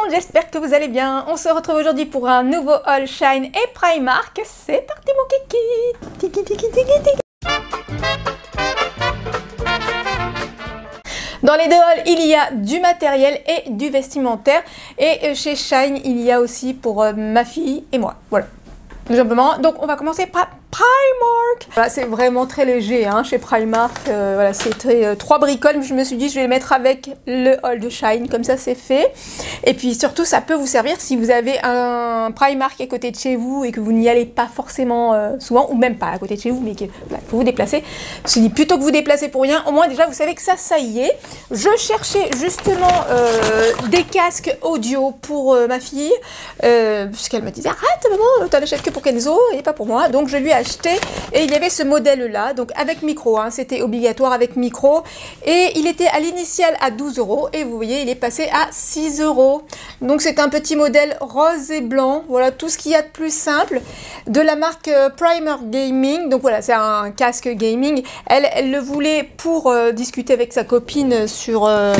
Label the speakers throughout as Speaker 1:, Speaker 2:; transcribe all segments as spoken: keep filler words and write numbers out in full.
Speaker 1: j'espère que vous allez bien. On se retrouve aujourd'hui pour un nouveau haul Shine et Primark. C'est parti mon kiki. Tiki tiki tiki tiki. Dans les deux halls, il y a du matériel et du vestimentaire. Et chez Shine, il y a aussi pour euh, ma fille et moi. Voilà, tout simplement. Donc on va commencer par Primark. Voilà, c'est vraiment très léger hein, chez Primark. Euh, voilà, c'est euh, trois bricoles. Mais je me suis dit je vais les mettre avec le haul de Shine, comme ça c'est fait. Et puis surtout ça peut vous servir si vous avez un Primark à côté de chez vous et que vous n'y allez pas forcément euh, souvent, ou même pas à côté de chez vous, mais qu'il voilà, faut vous déplacer. Je me suis dit plutôt que vous déplacer pour rien, au moins déjà vous savez que ça, ça y est. Je cherchais justement euh, des casques audio pour euh, ma fille, euh, puisqu'elle me disait arrête maman, t'en achètes que pour Kenzo et pas pour moi. Donc je lui ai acheté et il y avait ce modèle là, donc avec micro, hein, c'était obligatoire avec micro, et il était à l'initial à douze euros et vous voyez il est passé à six euros. Donc c'est un petit modèle rose et blanc, voilà tout ce qu'il y a de plus simple, de la marque euh, Primark Gaming. Donc voilà, c'est un casque gaming. Elle, elle le voulait pour euh, discuter avec sa copine sur euh,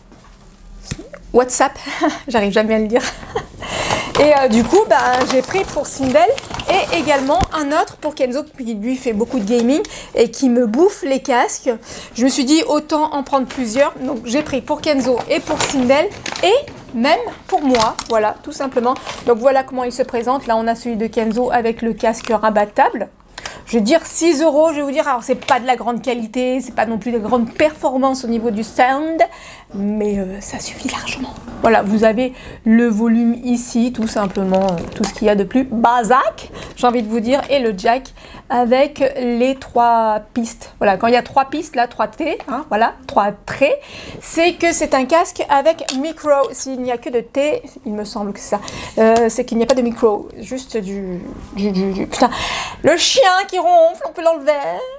Speaker 1: WhatsApp, j'arrive jamais à le dire. Et euh, du coup, bah, j'ai pris pour Sindel et également un autre pour Kenzo qui lui fait beaucoup de gaming et qui me bouffe les casques. Je me suis dit autant en prendre plusieurs. Donc j'ai pris pour Kenzo et pour Sindel et même pour moi. Voilà, tout simplement. Donc voilà comment il se présente. Là, on a celui de Kenzo avec le casque rabattable. Je vais dire six euros, je vais vous dire, alors c'est pas de la grande qualité, c'est pas non plus de grande performance au niveau du sound, mais euh, ça suffit largement. Voilà, vous avez le volume ici, tout simplement, euh, tout ce qu'il y a de plus basique, j'ai envie de vous dire, et le jack avec les trois pistes. Voilà, quand il y a trois pistes, là, trois T, hein, voilà, trois traits, c'est que c'est un casque avec micro. S'il n'y a que de T, il me semble que c'est ça, euh, c'est qu'il n'y a pas de micro, juste du, du, du, du... Putain, le chien qui ronfle, on peut l'enlever.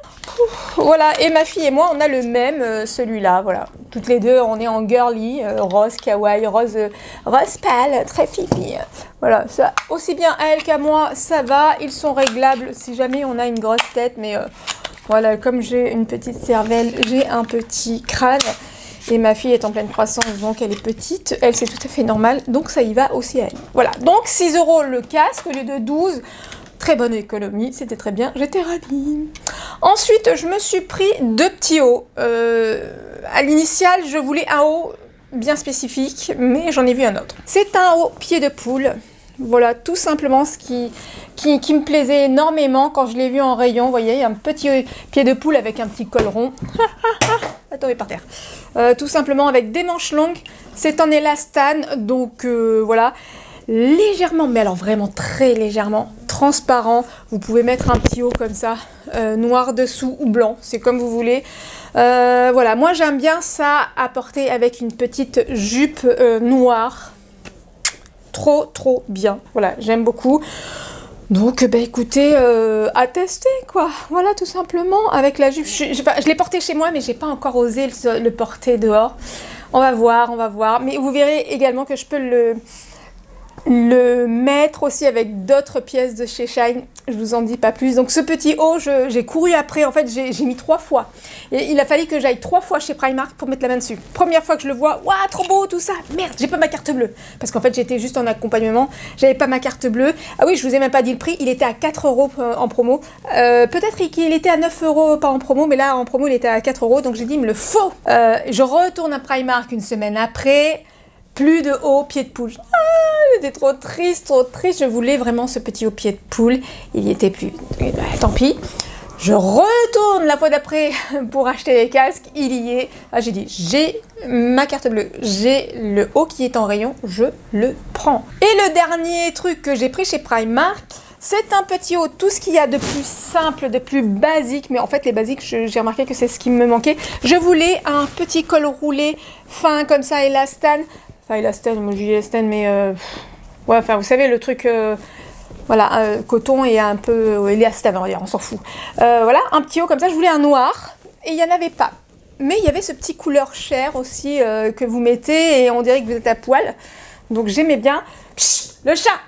Speaker 1: Voilà, et ma fille et moi, on a le même, euh, celui-là, voilà. Toutes les deux, on est en girly, euh, rose kawaii, rose, euh, rose pâle, très fifi. Voilà, ça, aussi bien à elle qu'à moi, ça va. Ils sont réglables si jamais on a une grosse tête, mais euh, voilà, comme j'ai une petite cervelle, j'ai un petit crâne. Et ma fille est en pleine croissance, donc elle est petite. Elle, c'est tout à fait normal, donc ça y va aussi à elle. Voilà, donc six euros le casque au lieu de douze. Très bonne économie, c'était très bien, j'étais ravie. Ensuite, je me suis pris deux petits hauts. Euh, à l'initial, je voulais un haut bien spécifique, mais j'en ai vu un autre. C'est un haut pied de poule. Voilà, tout simplement ce qui, qui, qui me plaisait énormément quand je l'ai vu en rayon. Vous voyez, un petit pied de poule avec un petit col rond. Va tomber par terre. Euh, tout simplement avec des manches longues. C'est en élastane, donc euh, voilà. Légèrement, mais alors vraiment très légèrement transparent. Vous pouvez mettre un petit haut comme ça, euh, noir dessous ou blanc, c'est comme vous voulez. Euh, voilà, moi j'aime bien ça à porter avec une petite jupe euh, noire. Trop, trop bien. Voilà, j'aime beaucoup. Donc, bah écoutez, euh, à tester quoi. Voilà, tout simplement, avec la jupe. Je, je, je l'ai porté chez moi, mais j'ai pas encore osé le, le porter dehors. On va voir, on va voir. Mais vous verrez également que je peux le... le mettre aussi avec d'autres pièces de chez Shine, je vous en dis pas plus. Donc ce petit haut, j'ai couru après, en fait j'ai mis trois fois. Et il a fallu que j'aille trois fois chez Primark pour mettre la main dessus. Première fois que je le vois, waouh, trop beau tout ça, merde, j'ai pas ma carte bleue. Parce qu'en fait j'étais juste en accompagnement, j'avais pas ma carte bleue. Ah oui, je vous ai même pas dit le prix, il était à quatre euros en promo. Euh, Peut-être qu'il était à neuf euros pas en promo, mais là en promo il était à quatre euros, donc j'ai dit il me le faut. Euh, je retourne à Primark une semaine après. Plus de haut pied de poule. Ah, j'étais trop triste, trop triste. Je voulais vraiment ce petit haut pied de poule. Il y était plus. Eh ben, tant pis. Je retourne la fois d'après pour acheter les casques. Il y est. Ah, j'ai dit, j'ai ma carte bleue. J'ai le haut qui est en rayon. Je le prends. Et le dernier truc que j'ai pris chez Primark, c'est un petit haut. Tout ce qu'il y a de plus simple, de plus basique. Mais en fait, les basiques, j'ai remarqué que c'est ce qui me manquait. Je voulais un petit col roulé fin comme ça, élastane. Enfin, élastane, moi je dis élastane, mais euh, ouais, enfin, vous savez, le truc, euh, voilà, euh, coton et un peu euh, élastane, on va dire, on s'en fout. Euh, voilà, un petit haut comme ça, je voulais un noir, et il n'y en avait pas. Mais il y avait ce petit couleur chair aussi euh, que vous mettez, et on dirait que vous êtes à poil. Donc j'aimais bien. Psst, le chat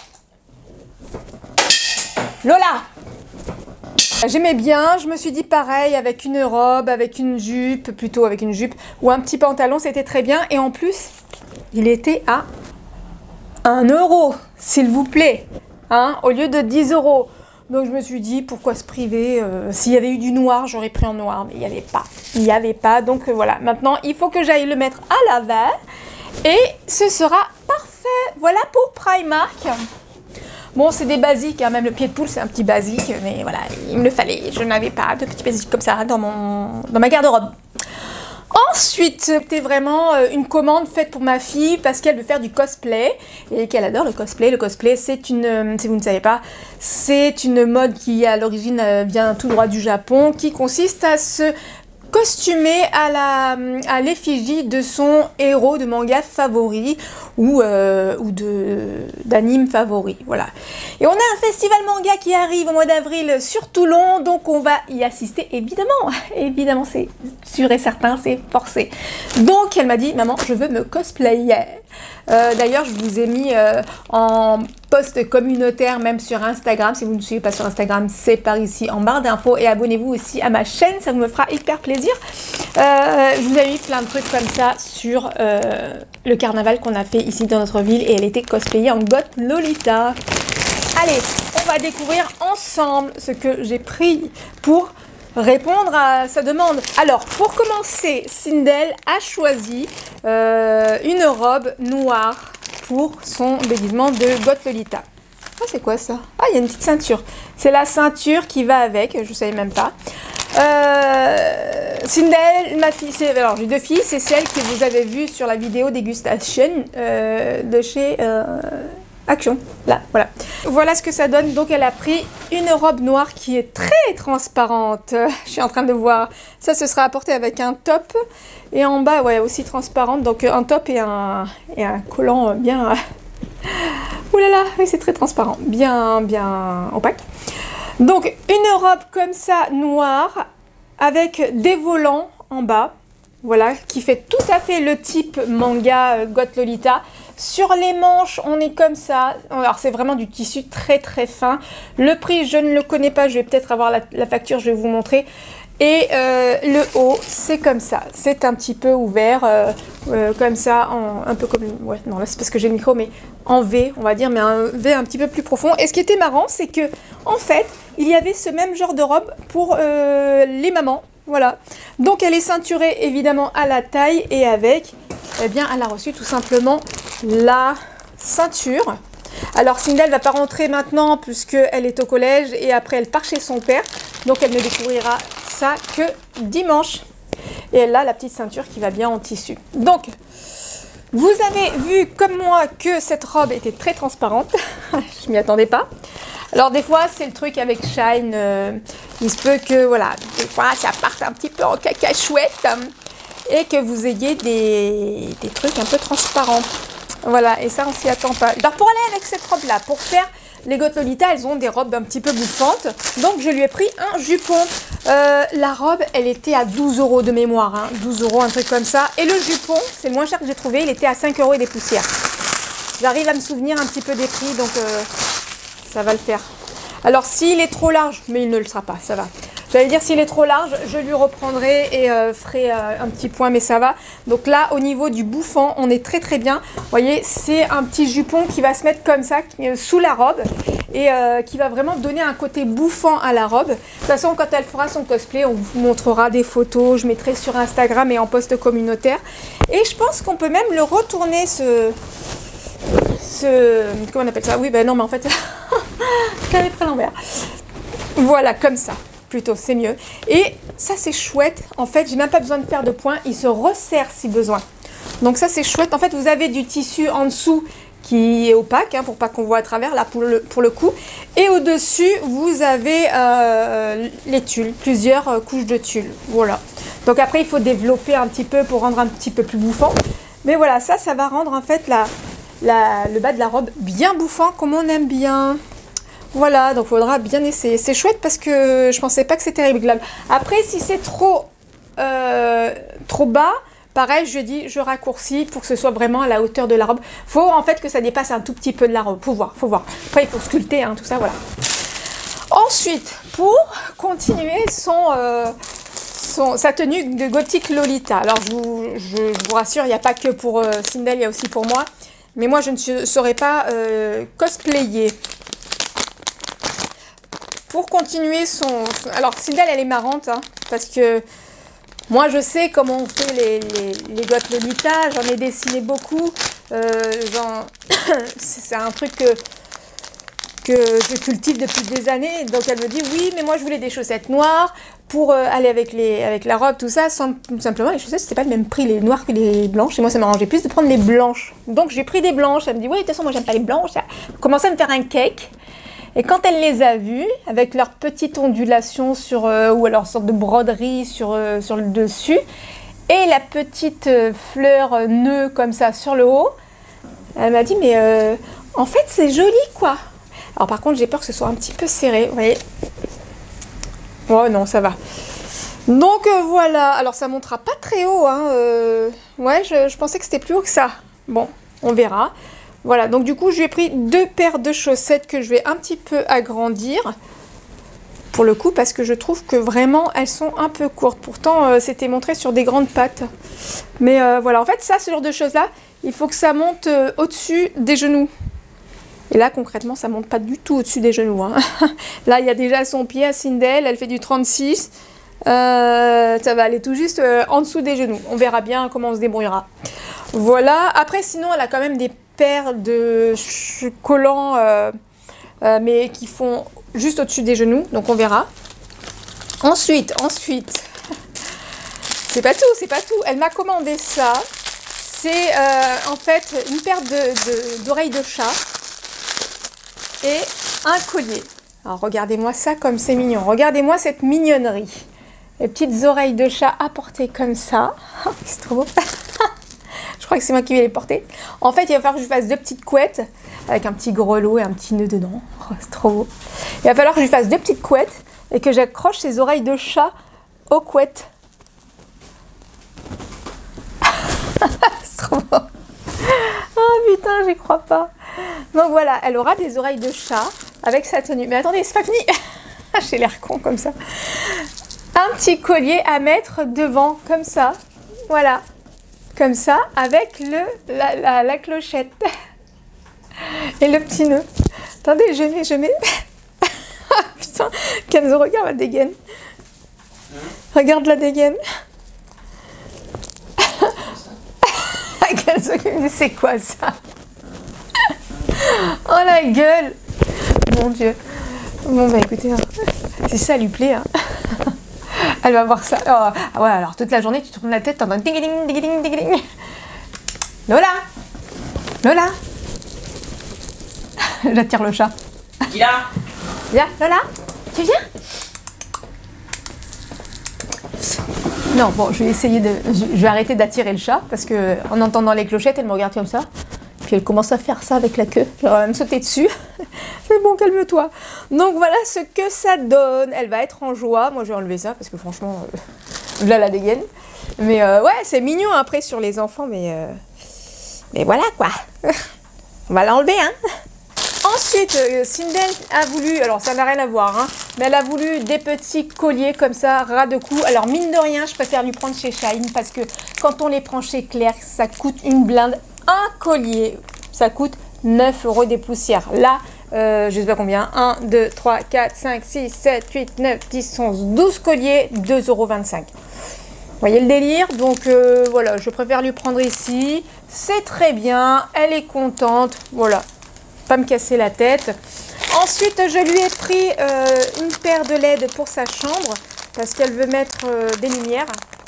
Speaker 1: Lola J'aimais bien, je me suis dit pareil, avec une robe, avec une jupe, plutôt avec une jupe, ou un petit pantalon, c'était très bien. Et en plus, il était à un euro, s'il vous plaît, hein, au lieu de dix euros. Donc je me suis dit, pourquoi se priver, euh, s'il y avait eu du noir, j'aurais pris en noir, mais il n'y avait pas. Il n'y avait pas, donc euh, voilà. Maintenant, il faut que j'aille le mettre à l'avers et ce sera parfait. Voilà pour Primark. Bon, c'est des basiques, hein. Même le pied de poule, c'est un petit basique, mais voilà, il me le fallait. Je n'avais pas de petits basiques comme ça dans, mon, dans ma garde-robe. Ensuite, c'était vraiment une commande faite pour ma fille parce qu'elle veut faire du cosplay et qu'elle adore le cosplay. Le cosplay, c'est une, si vous ne savez pas, c'est une mode qui à l'origine vient tout droit du Japon, qui consiste à se costumé à la à l'effigie de son héros de manga favori ou, euh, ou de d'anime favori, voilà. Et on a un festival manga qui arrive au mois d'avril sur Toulon, donc on va y assister, évidemment, évidemment, c'est sûr et certain, c'est forcé. Donc elle m'a dit, maman, je veux me cosplayer. Euh, D'ailleurs, je vous ai mis euh, en post communautaire, même sur Instagram. Si vous ne me suivez pas sur Instagram, c'est par ici en barre d'infos. Et abonnez-vous aussi à ma chaîne, ça me fera hyper plaisir. Euh, je vous ai mis plein de trucs comme ça sur euh, le carnaval qu'on a fait ici dans notre ville. Et elle était cosplayée en Goth Lolita. Allez, on va découvrir ensemble ce que j'ai pris pour répondre à sa demande. Alors, pour commencer, Sindel a choisi euh, une robe noire pour son déguisement de Goth Lolita. Ah, c'est quoi ça? Ah, il y a une petite ceinture. C'est la ceinture qui va avec, je ne savais même pas. Euh, Sindel, ma fille, alors j'ai deux filles, c'est celle que vous avez vue sur la vidéo dégustation euh, de chez... Euh, Action, là, voilà. Voilà ce que ça donne. Donc elle a pris une robe noire qui est très transparente. Je suis en train de voir. Ça, ce sera apporté avec un top. Et en bas, ouais, aussi transparente. Donc un top et un, et un collant bien... Ouh là là, oui, c'est très transparent. Bien, bien opaque. Donc une robe comme ça, noire, avec des volants en bas. Voilà, qui fait tout à fait le type manga euh, Goth Lolita. Sur les manches, on est comme ça. Alors, c'est vraiment du tissu très très fin. Le prix, je ne le connais pas. Je vais peut-être avoir la, la facture, je vais vous montrer. Et euh, le haut, c'est comme ça. C'est un petit peu ouvert, euh, euh, comme ça, en, un peu comme... Ouais, non, là, c'est parce que j'ai le micro, mais en V, on va dire, mais un V un petit peu plus profond. Et ce qui était marrant, c'est que, en fait, il y avait ce même genre de robe pour euh, les mamans. Voilà, donc elle est ceinturée évidemment à la taille et avec, eh bien, elle a reçu tout simplement la ceinture. Alors Sindel ne va pas rentrer maintenant puisqu'elle est au collège et après elle part chez son père. Donc elle ne découvrira ça que dimanche. Et elle a la petite ceinture qui va bien en tissu. Donc, vous avez vu comme moi que cette robe était très transparente. Je m'y attendais pas. Alors des fois c'est le truc avec Shine, euh, il se peut que voilà, des fois ça parte un petit peu en cacachouette euh, et que vous ayez des, des trucs un peu transparents. Voilà, et ça on s'y attend pas. Alors pour aller avec cette robe là, pour faire les Goth Lolita, elles ont des robes un petit peu bouffantes, donc je lui ai pris un jupon. Euh, la robe elle était à douze euros de mémoire, hein, douze euros, un truc comme ça, et le jupon, c'est le moins cher que j'ai trouvé, il était à cinq euros et des poussières. J'arrive à me souvenir un petit peu des prix, donc... Euh, ça va le faire. Alors s'il est trop large, mais il ne le sera pas, ça va. J'allais dire s'il est trop large, je lui reprendrai et euh, ferai euh, un petit point, mais ça va. Donc là, au niveau du bouffant, on est très très bien. Vous voyez, c'est un petit jupon qui va se mettre comme ça, euh, sous la robe, et euh, qui va vraiment donner un côté bouffant à la robe. De toute façon, quand elle fera son cosplay, on vous montrera des photos, je mettrai sur Instagram et en post communautaire. Et je pense qu'on peut même le retourner, ce... ce... Comment on appelle ça? Oui, ben non, mais en fait, je l'avais pris à l'envers. Voilà, comme ça. Plutôt, c'est mieux. Et ça, c'est chouette. En fait, j'ai même pas besoin de faire de point. Il se resserre si besoin. Donc ça, c'est chouette. En fait, vous avez du tissu en dessous qui est opaque, hein, pour pas qu'on voit à travers, là, pour le, pour le coup. Et au-dessus, vous avez euh, les tulles, plusieurs euh, couches de tulle. Voilà. Donc après, il faut développer un petit peu pour rendre un petit peu plus bouffant. Mais voilà, ça, ça va rendre en fait la, la, le bas de la robe bien bouffant, comme on aime bien. Voilà, donc il faudra bien essayer. C'est chouette parce que je pensais pas que c'était réglable. Après, si c'est trop, euh, trop bas, pareil, je dis, je raccourcis pour que ce soit vraiment à la hauteur de la robe. Faut en fait que ça dépasse un tout petit peu de la robe. Faut voir, faut voir. Après, il faut sculpter, hein, tout ça, voilà. Ensuite, pour continuer son, euh, son, sa tenue de gothique Lolita. Alors, je vous, je, je vous rassure, il n'y a pas que pour euh, Sindel, il y a aussi pour moi. Mais moi, je ne saurais pas euh, cosplayer. Pour continuer son... Alors, Sindel, elle est marrante, hein, parce que moi, je sais comment on fait les, les, les Goth Lolita. J'en ai dessiné beaucoup. Euh, C'est un truc que, que je cultive depuis des années. Donc, elle me dit, oui, mais moi, je voulais des chaussettes noires pour euh, aller avec, les, avec la robe, tout ça. Sans, simplement, les chaussettes, c'était pas le même prix, les noires que les blanches. Et moi, ça m'arrangeait plus de prendre les blanches. Donc, j'ai pris des blanches. Elle me dit, oui, de toute façon, moi, j'aime pas les blanches. Elle a commencé à me faire un cake. Et quand elle les a vus, avec leur petite ondulation sur, euh, ou alors sorte de broderie sur, euh, sur le dessus, et la petite euh, fleur euh, nœud comme ça sur le haut, elle m'a dit, mais euh, en fait, c'est joli, quoi. Alors par contre, j'ai peur que ce soit un petit peu serré, vous voyez. Oh non, ça va. Donc euh, voilà, alors ça montera pas très haut, hein. Euh, ouais, je, je pensais que c'était plus haut que ça. Bon, on verra. Voilà, donc du coup, je lui ai pris deux paires de chaussettes que je vais un petit peu agrandir. Pour le coup, parce que je trouve que vraiment, elles sont un peu courtes. Pourtant, euh, c'était montré sur des grandes pattes. Mais euh, voilà, en fait, ça, ce genre de choses-là, il faut que ça monte euh, au-dessus des genoux. Et là, concrètement, ça monte pas du tout au-dessus des genoux. Hein. Là, il y a déjà son pied à Sindel, elle fait du trente-six. Euh, ça va aller tout juste euh, en dessous des genoux. On verra bien comment on se débrouillera. Voilà, après, sinon, elle a quand même des paires de collants, euh, euh, mais qui font juste au-dessus des genoux, donc on verra. Ensuite, ensuite, c'est pas tout, c'est pas tout. Elle m'a commandé ça. C'est euh, en fait une paire de, de, d'oreilles de chat et un collier. Alors regardez-moi ça comme c'est mignon. Regardez-moi cette mignonnerie. Les petites oreilles de chat à porter comme ça. C'est trop beau. Je crois que c'est moi qui vais les porter. En fait, il va falloir que je fasse deux petites couettes avec un petit grelot et un petit nœud dedans. Oh, c'est trop beau. Il va falloir que je fasse deux petites couettes et que j'accroche ces oreilles de chat aux couettes. C'est trop beau. Oh putain, j'y crois pas. Donc voilà, elle aura des oreilles de chat avec sa tenue. Mais attendez, c'est pas fini. J'ai l'air con comme ça. Un petit collier à mettre devant, comme ça. Voilà. Comme ça, avec le, la, la, la clochette. Et le petit nœud. Attendez, je mets, je mets. Putain, Kenzo, regarde la dégaine. Regarde la dégaine. Kenzo qui me dit, c'est quoi ça? Oh la gueule. Mon Dieu. Bon bah écoutez, hein, si ça lui plaît, hein. Elle va voir ça. Oh, ah ouais, alors toute la journée, tu tournes la tête, t'entends ding ding ding ding ding ding. Lola, Lola. J'attire le chat.
Speaker 2: Qui là?
Speaker 1: Viens, Lola, tu viens? Non, bon, je vais essayer de, je vais arrêter d'attirer le chat parce que en entendant les clochettes, elle me regarde comme ça. Puis elle commence à faire ça avec la queue. J'aurais même sauté dessus. C'est bon, calme-toi. Donc voilà ce que ça donne. Elle va être en joie. Moi, je vais enlever ça parce que franchement, euh, là, la dégaine. Mais euh, ouais, c'est mignon après sur les enfants. Mais, euh, mais voilà quoi. On va l'enlever, hein. Ensuite, euh, Sindel a voulu, alors ça n'a rien à voir, hein, mais elle a voulu des petits colliers comme ça, ras de cou. Alors mine de rien, je préfère lui prendre chez Shine parce que quand on les prend chez Claire, ça coûte une blinde. Un collier, ça coûte neuf euros des poussières. Là, euh, je sais pas combien, un, deux, trois, quatre, cinq, six, sept, huit, neuf, dix, onze, douze colliers, deux euros vingt-cinq. Vous voyez le délire? Donc euh, voilà, je préfère lui prendre ici. C'est très bien, elle est contente, voilà. Pas me casser la tête. Ensuite, je lui ai pris euh, une paire de L E D pour sa chambre parce qu'elle veut mettre euh, des lumières.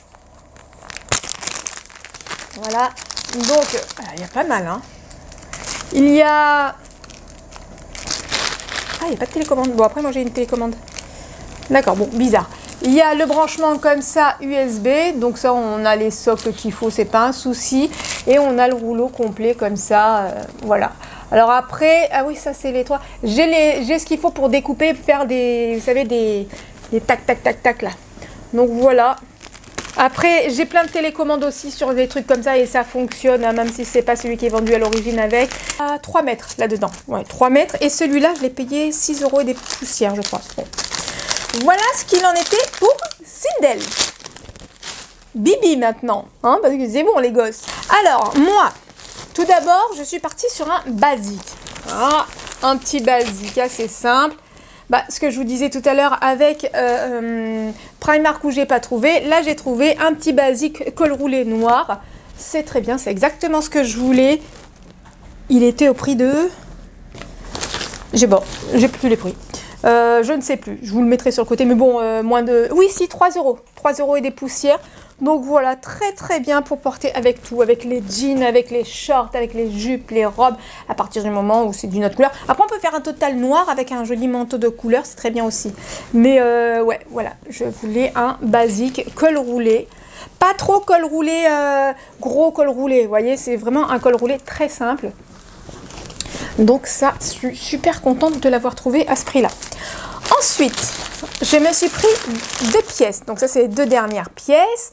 Speaker 1: Voilà. Donc, il y a pas mal, hein. Il y a... Ah, il n'y a pas de télécommande. Bon, après, moi, j'ai une télécommande. D'accord, bon, bizarre. Il y a le branchement comme ça, U S B. Donc ça, on a les socles qu'il faut, c'est pas un souci. Et on a le rouleau complet comme ça, euh, voilà. Alors après, ah oui, ça, c'est les trois. J'ai les, j'ai ce qu'il faut pour découper, faire des, vous savez, des, des tac, tac, tac, tac, là. Donc voilà. Après, j'ai plein de télécommandes aussi sur des trucs comme ça et ça fonctionne, hein, même si c'est pas celui qui est vendu à l'origine avec. À trois mètres là-dedans. Ouais, trois mètres. Et celui-là, je l'ai payé six euros et des poussières, je crois. Bon. Voilà ce qu'il en était pour Sindel. Bibi maintenant, hein, parce que c'est bon les gosses. Alors, moi, Tout d'abord, je suis partie sur un basique. Ah, un petit basique assez simple. Bah, ce que je vous disais tout à l'heure avec euh, euh, Primark où j'ai pas trouvé, là j'ai trouvé un petit basique col roulé noir. C'est très bien, c'est exactement ce que je voulais. Il était au prix de... J'ai bon, j'ai plus les prix. Euh, je ne sais plus, je vous le mettrai sur le côté, mais bon, euh, moins de... Oui, si, trois euros. trois euros et des poussières. Donc voilà, très très bien pour porter avec tout, avec les jeans, avec les shorts, avec les jupes, les robes, à partir du moment où c'est d'une autre couleur. Après, on peut faire un total noir avec un joli manteau de couleur, c'est très bien aussi. Mais euh, ouais, voilà, je voulais un basique col roulé. Pas trop col roulé, euh, gros col roulé, vous voyez, c'est vraiment un col roulé très simple. Donc ça, je suis super contente de l'avoir trouvé à ce prix-là. Ensuite, je me suis pris deux pièces. Donc ça, c'est les deux dernières pièces.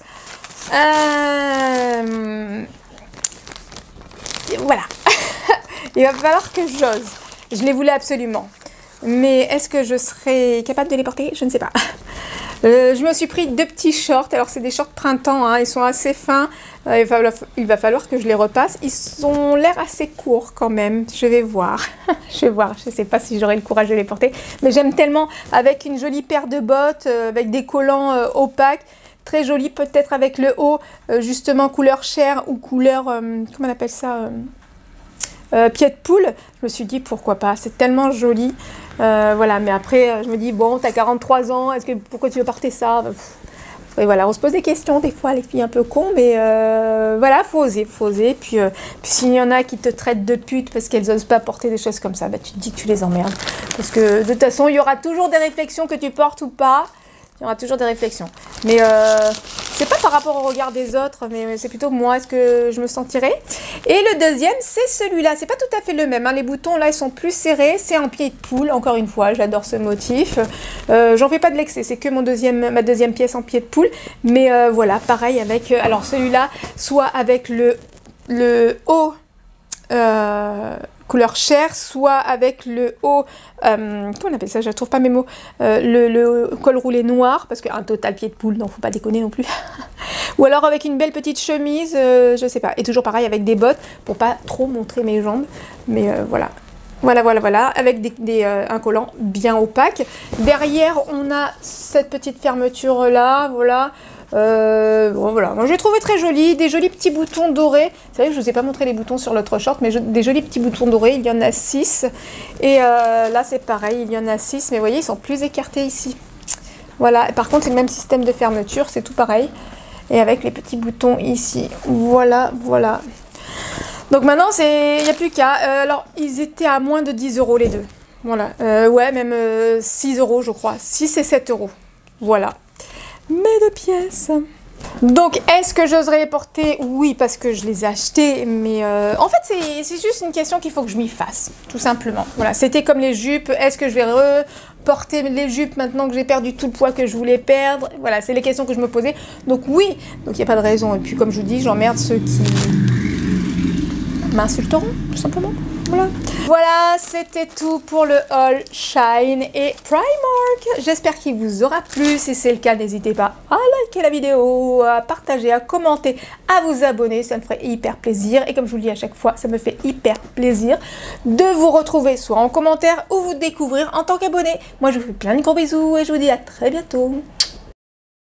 Speaker 1: Euh... Voilà. Il va falloir que j'ose. Je les voulais absolument. Mais est-ce que je serai capable de les porter? Je ne sais pas. Euh, je me suis pris deux petits shorts. Alors, c'est des shorts printemps. Hein. Ils sont assez fins. Euh, il, va, il va falloir que je les repasse. Ils ont l'air assez courts quand même. Je vais voir. je vais voir. Je ne sais pas si j'aurai le courage de les porter. Mais j'aime tellement avec une jolie paire de bottes, euh, avec des collants euh, opaques. Très joli, peut-être avec le haut, euh, justement couleur chair ou couleur, euh, comment on appelle ça, euh, euh, pied de poule. Je me suis dit pourquoi pas, c'est tellement joli. Euh, voilà, mais après, je me dis, bon, t'as quarante-trois ans, est-ce que pourquoi tu veux porter ça? Et voilà, on se pose des questions des fois, les filles un peu cons, mais euh, voilà, faut oser, faut oser. Puis, euh, puis s'il y en a qui te traitent de pute parce qu'elles n'osent pas porter des choses comme ça, bah, tu te dis que tu les emmerdes. Parce que de toute façon, il y aura toujours des réflexions que tu portes ou pas. Il y aura toujours des réflexions. Mais euh, c'est pas par rapport au regard des autres, mais c'est plutôt moi, est-ce que je me sentirais. Et le deuxième, c'est celui-là. C'est pas tout à fait le même. Hein. Les boutons, là, ils sont plus serrés. C'est en pied de poule, encore une fois. J'adore ce motif. Euh, J'en fais pas de l'excès. C'est que mon deuxième, ma deuxième pièce en pied de poule. Mais euh, voilà, pareil avec... Euh, alors, celui-là, soit avec le, le haut... Euh, couleur chair, soit avec le haut, euh, comment on appelle ça, je ne trouve pas mes mots, euh, le, le col roulé noir, parce qu'un total pied de poule, non, faut pas déconner non plus. Ou alors avec une belle petite chemise, euh, je sais pas, et toujours pareil avec des bottes, pour pas trop montrer mes jambes, mais euh, voilà. Voilà, voilà, voilà, avec des, des, euh, un collant bien opaque. Derrière, on a cette petite fermeture là, voilà. Euh, bon, voilà, moi je l'ai trouvé très joli, des jolis petits boutons dorés. C'est vrai que je ne vous ai pas montré les boutons sur l'autre short, mais je, des jolis petits boutons dorés, il y en a six. Et euh, là c'est pareil, il y en a six, mais vous voyez, ils sont plus écartés ici. Voilà, par contre c'est le même système de fermeture, c'est tout pareil. Et avec les petits boutons ici, voilà, voilà. Donc maintenant, il n'y a plus qu'à. Euh, alors, ils étaient à moins de dix euros les deux. Voilà, euh, ouais, même euh, six euros je crois, six et sept euros. Voilà. Mes deux pièces. Donc, est-ce que j'oserais les porter? Oui, parce que je les ai achetés, mais euh, en fait, c'est juste une question qu'il faut que je m'y fasse, tout simplement. Voilà, c'était comme les jupes. Est-ce que je vais reporter les jupes maintenant que j'ai perdu tout le poids que je voulais perdre? Voilà, c'est les questions que je me posais. Donc oui, donc il n'y a pas de raison. Et puis, comme je vous dis, j'emmerde ceux qui m'insulteront, tout simplement. Voilà, voilà c'était tout pour le haul Shine et Primark. J'espère qu'il vous aura plu. Si c'est le cas, n'hésitez pas à liker la vidéo, à partager, à commenter, à vous abonner. Ça me ferait hyper plaisir. Et comme je vous le dis à chaque fois, ça me fait hyper plaisir de vous retrouver soit en commentaire ou vous découvrir en tant qu'abonné. Moi, je vous fais plein de gros bisous et je vous dis à très bientôt.